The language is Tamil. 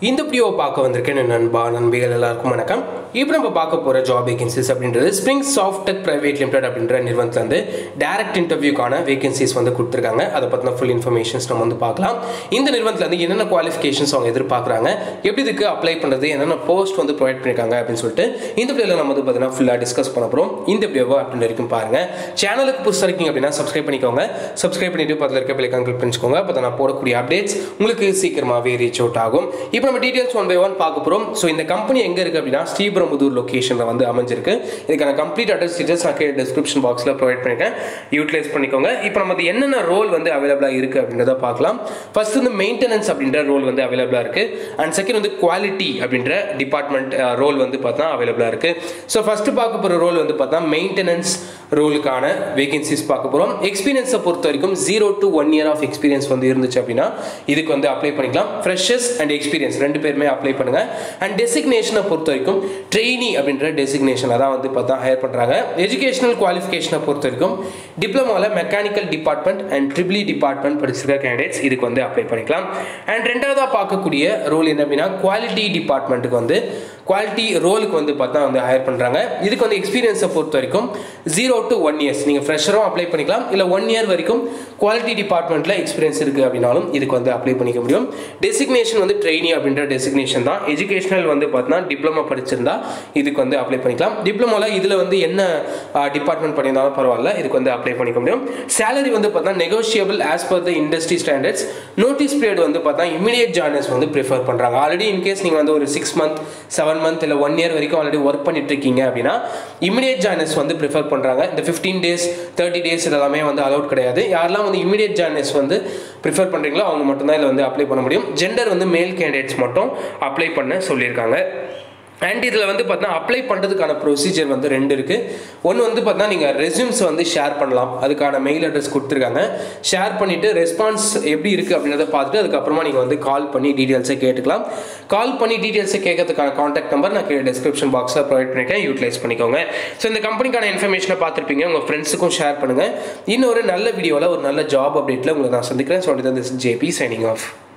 இந்த வீடியோ பார்க்க வந்திருக்கேன் நண்பா நண்பிகள் எல்லாருக்கும் வணக்கம். இப்போ நம்ம பார்க்க போகிற ஜாப் வேகன்சிஸ் அப்படின்றது ஸ்ப்ரிங் சாஃப்டெக் பிரைவேட் லிமிடெட் அப்படின்ற நிறுவனத்தில் வந்து டைரக்ட் இன்டர்வியூக்கான வேகன்சிஸ் வந்து கொடுத்துருக்காங்க. அதை பற்றின ஃபுல் இன்ஃபர்மேஷன்ஸ் நம்ம வந்து பார்க்கலாம். இந்த நிறுவனத்தில் வந்து என்னென்ன குவாலிஃபிகேஷன்ஸ் அவங்க எதிர்பார்க்குறாங்க, எப்படி இதுக்கு அப்ளை பண்ணுறது, என்னென்ன போஸ்ட் வந்து ப்ரொவைட் பண்ணியிருக்காங்க அப்படின்னு சொல்லிட்டு இந்த வீடியோவில் நம்ம வந்து பார்த்தீங்கன்னா ஃபுல்லாக டிஸ்கஸ் பண்ண போகிறோம். இந்த வீடியோவை அப்படின்னு வரைக்கும் பாருங்கள். சேனலுக்கு புதுசாக இருக்கீங்க அப்படின்னா சப்ஸ்கிரைப் பண்ணிக்கோங்க. சப்ஸ்கிரைப் பண்ணிட்டு பக்கத்தில் இருக்க பெல்லைக்கான் கிளிக் பண்ணிக்கோங்க. அப்போ தான் நான் போடக்கூடிய அப்டேட்ஸ் உங்களுக்கு சீக்கிரமாகவே ரீச் அவுட் ஆகும். இப்போ நம்ம டீடைல்ஸ் ஒன் பை ஒன் பார்க்க போகிறோம். ஸோ இந்த கம்பெனி எங்கே இருக்குது அப்படின்னா ஸ்ரீபெரும்புதூர் லொக்கேஷனில் வந்து அமைஞ்சிருக்கு. இதுக்கான கம்ப்ளீட் அட்ரஸ் டீடைல்ஸ் நான் டிஸ்கிரிப்ஷன் பாக்ஸில் ப்ரொவைட் பண்ணியிருக்கேன், யூட்டிலைஸ் பண்ணிக்கோங்க. இப்போ நம்ம என்னென்ன ரோல் வந்து அவைலபிளாக இருக்குது அப்படின்றத பார்க்கலாம். ஃபர்ஸ்ட் வந்து மெயின்டெனன்ஸ் அப்படின்ற ரோல் வந்து அவைலபிளாக இருக்குது. அண்ட் செகண்ட் வந்து குவாலிட்டி அப்படின்ற டிபார்ட்மெண்ட் ரோல் வந்து பார்த்தா அவைலபிளாக இருக்குது. ஸோ ஃபஸ்ட்டு பார்க்க போகிற ரோல் வந்து பார்த்தா மெயின்டெனன்ஸ் ரோலுக்கான வேகன்சிஸ் பார்க்க போகிறோம். எக்ஸ்பீரியன்ஸை பொறுத்த வரைக்கும் 0 to 1 year ஆஃப் எக்ஸ்பீரியன்ஸ் வந்து இருந்துச்சு அப்படின்னா இதுக்கு வந்து அப்ளை பண்ணிக்கலாம். ஃப்ரெஷர்ஸ் அண்ட் எக்ஸ்பீரியன்ஸ் ரெண்டு பேருமே அப்ளை பண்ணுங்க. அண்ட் டெசிக்னேஷனை பொறுத்த வரைக்கும் ட்ரெயினி அப்படின்ற டெசிக்னேஷனை தான் வந்து பார்த்தா ஹையர் பண்ணுறாங்க. எஜுகேஷனல் குவாலிஃபிகேஷனை பொறுத்த வரைக்கும் டிப்ளமோவில் mechanical department and triple department படிச்சிருக்க கேண்டிடேட்ஸ் இதுக்கு வந்து அப்ளை பண்ணிக்கலாம். அண்ட் ரெண்டாவதாக பார்க்கக்கூடிய ரோல் என்ன அப்படின்னா குவாலிட்டி டிபார்ட்மெண்ட்டுக்கு வந்து குவாலிட்டி ரோலுக்கு வந்து பார்த்தா வந்து ஹையர் பண்ணுறாங்க. இதுக்கு வந்து எக்ஸ்பீரியன்ஸை பொறுத்த வரைக்கும் 0 to 1 years நீங்கள் ஃப்ரெஷரும் அப்ளை பண்ணிக்கலாம், இல்லை 1 year வரைக்கும் குவாலிட்டி டிபார்ட்மெண்ட்டில் எக்ஸ்பீரியன்ஸ் இருக்குது அப்படின்னாலும் இதுக்கு வந்து அப்ளை பண்ணிக்க முடியும். டெசிக்னேஷன் வந்து ட்ரெயினி அப்படின்ற டெசிக்னேஷன் தான். எஜுகேஷனல் வந்து பார்த்தீங்கன்னா டிப்ளமோ படிச்சிருந்தா இதுக்கு வந்து அப்ளை பண்ணிக்கலாம். டிப்ளமோவில் இதில் வந்து என்ன டிபார்ட்மெண்ட் பண்ணியிருந்தாலும் பரவாயில்ல, இதுக்கு வந்து அப்ளை பண்ணிக்க முடியும். சேலரி வந்து பார்த்தா negotiable as per the industry standards. Notice period வந்து பார்த்தா இமீடியட் ஜாயினர்ஸ் வந்து ப்ரிஃபர் பண்ணுறாங்க. ஆல்ரெடி இன்கேஸ் நீங்கள் வந்து ஒரு 6 month 7 month இல்லை 1 year வரைக்கும் ஆல்ரெடி ஒர்க் பண்ணிட்டு இருக்கீங்க அப்படின்னா இமீடியட் ஜாயினர்ஸ் வந்து ப்ரிஃபர் பண்ணுறாங்க. இந்த 15 days 30 days இதெல்லாமே வந்து அலௌட் கிடையாது. யாரெல்லாம் வந்து இமீடியட் ஜாயினர்ஸ் வந்து ப்ரிஃபர் பண்ணுறீங்களோ அவங்க மட்டும்தான் இதில் வந்து அப்ளை பண்ண முடியும். ஜெண்டர் வந்து மேல் கேண்டிடேட்ஸ் மட்டும் அப்ளை பண்ண சொல்லியிருக்காங்க. அண்ட் இதில் வந்து பார்த்தீங்கன்னா அப்ளை பண்ணுறதுக்கான ப்ரொசீஜர் வந்து 2 இருக்குது. ஒன்று வந்து பார்த்தீங்கன்னா நீங்கள் ரெஸ்யூம்ஸ் வந்து ஷேர் பண்ணலாம். அதுக்கான மெயில் அட்ரஸ் கொடுத்துருக்காங்க. ஷேர் பண்ணிவிட்டு ரெஸ்பான்ஸ் எப்படி இருக்குது அப்படின்றத பார்த்துட்டு அதுக்கப்புறமா நீங்கள் வந்து கால் பண்ணி டீட்டெயில்ஸை கேட்டுக்கலாம். கால் பண்ணி டீட்டெயில்ஸை கேட்கறதுக்கான கான்டாக்ட் நம்பர் நான் டிஸ்கிரிப்ஷன் பாக்ஸில் ப்ரொவைட் பண்ணியிருக்கேன், யூட்டிலைஸ் பண்ணிக்கோங்க. ஸோ இந்த கம்பெனிக்கான இன்ஃபர்மேஷனை பார்த்துருப்பீங்க, உங்கள் ஃப்ரெண்ட்ஸுக்கும் ஷேர் பண்ணுங்கள். இன்னொரு நல்ல வீடியோவில் ஒரு நல்ல ஜாப் அப்டேட்டில் உங்களை நான் சந்திக்கிறேன். So this is JP signing of.